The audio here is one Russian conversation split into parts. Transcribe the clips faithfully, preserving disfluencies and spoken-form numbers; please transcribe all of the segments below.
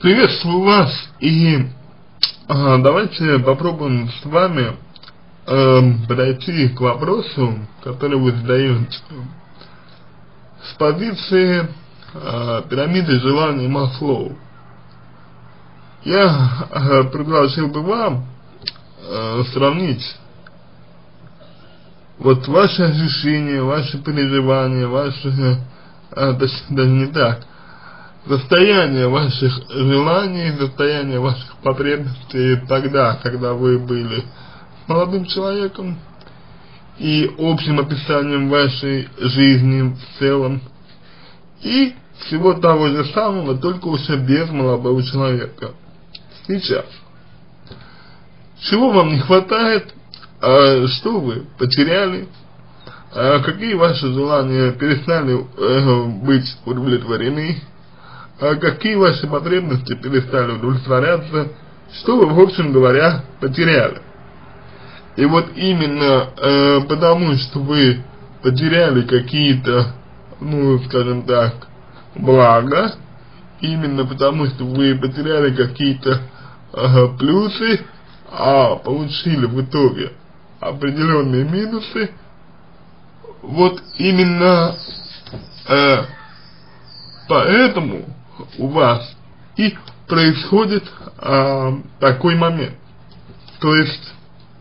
Приветствую вас, и э, давайте попробуем с вами э, подойти к вопросу, который вы задаете с позиции э, пирамиды желаний Маслоу. Я э, предложил бы вам э, сравнить вот ваши ощущения, ваши переживания, ваши, э, даже, даже не так, состояние ваших желаний, состояние ваших потребностей тогда, когда вы были молодым человеком, и общим описанием вашей жизни в целом, и всего того же самого, только уже без молодого человека. Сейчас. Чего вам не хватает, а, что вы потеряли, а, какие ваши желания перестали а, быть удовлетворены, а какие ваши потребности перестали удовлетворяться, что вы, в общем говоря, потеряли. И вот именно э, потому, что вы потеряли какие-то, ну, скажем так, блага, именно потому, что вы потеряли какие-то э, плюсы, а получили в итоге определенные минусы, вот именно э, поэтому у вас и происходит а, такой момент. То есть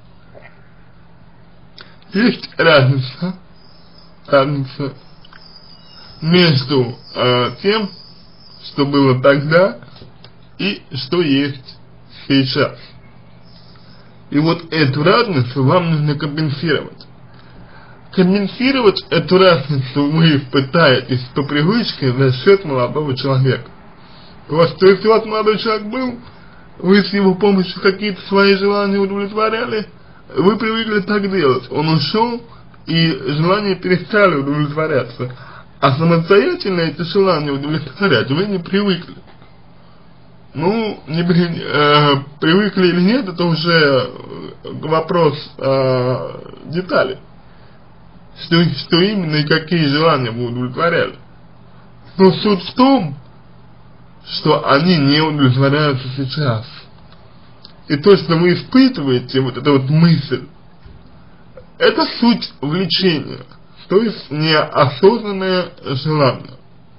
есть разница, разница между а, тем, что было тогда, и что есть сейчас. И вот эту разницу вам нужно компенсировать. Компенсировать эту разницу вы пытаетесь по привычке за счет молодого человека. У вас, то есть у вас молодой человек был, вы с его помощью какие-то свои желания удовлетворяли, вы привыкли так делать. Он ушел, и желания перестали удовлетворяться. А самостоятельно эти желания удовлетворять вы не привыкли. Ну, не э, привыкли или нет, это уже вопрос э, деталей. Что, что именно и какие желания вы удовлетворяли. Но суть в том, что они не удовлетворяются сейчас. И то, что вы испытываете, вот эта вот мысль, это суть влечения, то есть неосознанное желание.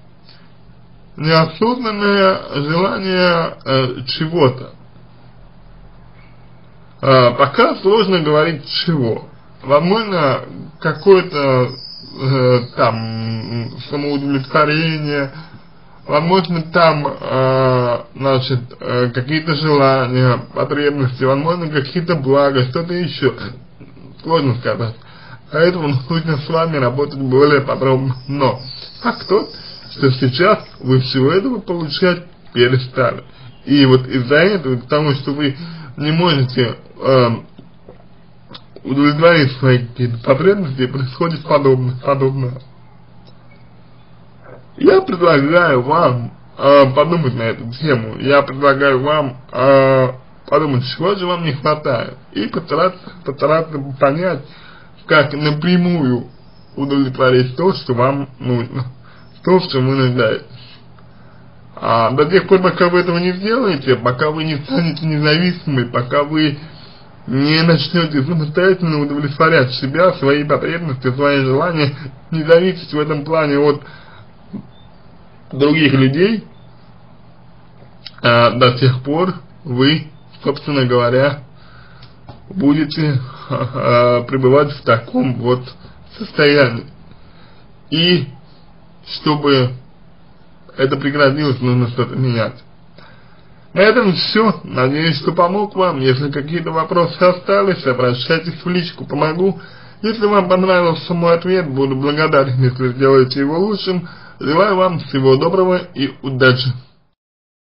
Неосознанное желание э, чего-то. Э, пока сложно говорить чего. Возможно, какое-то э, там самоудовлетворение, возможно, там, э, значит, э, какие-то желания, потребности, возможно, какие-то блага, что-то еще. Сложно сказать. Поэтому нужно с вами работать более подробно. Но факт тот, что сейчас вы всего этого получать перестали. И вот из-за этого, потому что вы не можете э, удовлетворить свои какие-то потребности, происходит подобное, подобное. Я предлагаю вам э, подумать на эту тему. Я предлагаю вам э, подумать, чего же вам не хватает. И постараться, постараться понять, как напрямую удовлетворить то, что вам нужно. То, в чем вы нуждаетесь. А до тех пор, пока вы этого не сделаете, пока вы не станете независимой, пока вы не начнете самостоятельно удовлетворять себя, свои потребности, свои желания, не зависеть в этом плане от других людей, а, до тех пор вы, собственно говоря, будете а, а, пребывать в таком вот состоянии. И чтобы это прекратилось, нужно что-то менять. На этом все. Надеюсь, что помог вам. Если какие-то вопросы остались, обращайтесь в личку, помогу. Если вам понравился мой ответ, буду благодарен, если сделаете его лучшим. Желаю вам всего доброго и удачи.